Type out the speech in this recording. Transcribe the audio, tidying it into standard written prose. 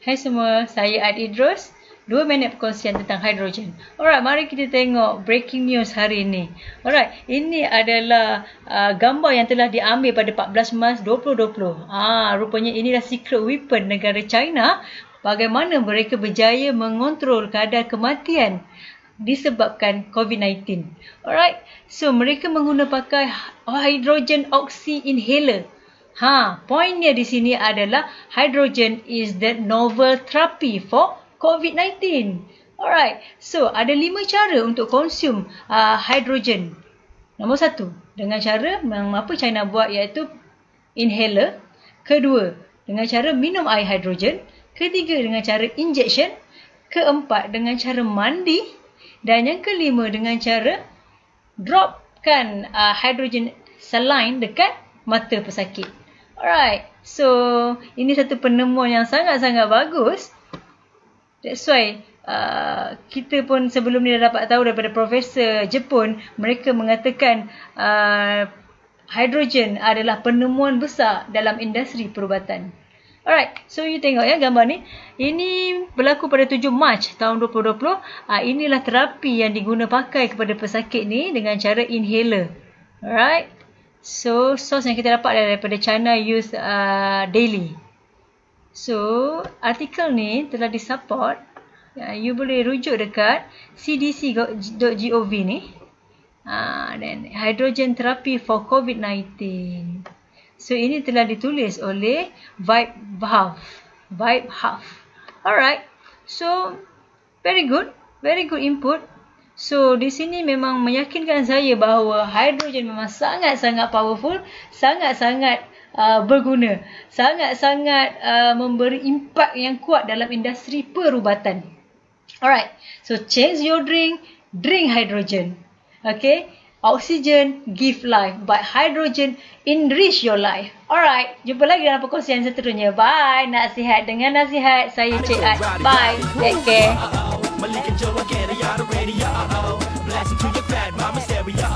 Hai semua, saya Ad Idrus. 2 minit perkongsian tentang hidrogen. Alright, mari kita tengok breaking news hari ini. Alright, ini adalah gambar yang telah diambil pada 14 Mac 2020. Rupanya inilah secret weapon negara China. Bagaimana mereka berjaya mengontrol kadar kematian disebabkan COVID-19. Alright, so mereka pakai hydrogen oxy inhaler. Poinnya di sini adalah hydrogen is the novel therapy for COVID-19. Alright, so ada 5 cara untuk consume hydrogen. Nombor 1, dengan cara apa China buat iaitu inhaler. Kedua, dengan cara minum air hidrogen. Ketiga, dengan cara injection. Keempat, dengan cara mandi. Dan yang kelima, dengan cara dropkan hydrogen saline dekat mata pesakit. Alright, so ini satu penemuan yang sangat-sangat bagus. That's why kita pun sebelum ni dah dapat tahu daripada Profesor Jepun, mereka mengatakan hidrogen adalah penemuan besar dalam industri perubatan. Alright, so you tengok ya gambar ni. Ini berlaku pada 7 Mac tahun 2020. Inilah terapi yang diguna pakai kepada pesakit ni dengan cara inhaler. Alright, so source yang kita dapat daripada China Youth Daily. So, artikel ni telah disupport. You boleh rujuk dekat cdc.gov ni. Dan hydrogen therapy for COVID-19. So, ini telah ditulis oleh Vibe Half. Alright. So, very good input. So, di sini memang meyakinkan saya bahawa hydrogen memang sangat-sangat powerful, sangat-sangat berguna, sangat-sangat memberi impak yang kuat dalam industri perubatan. Alright, so change your drink hydrogen. Okay, oxygen give life, but hydrogen enrich your life. Alright, jumpa lagi dalam perkongsian seterusnya. Bye, nasihat dengan nasihat. Saya Cik Ad. Bye, take care.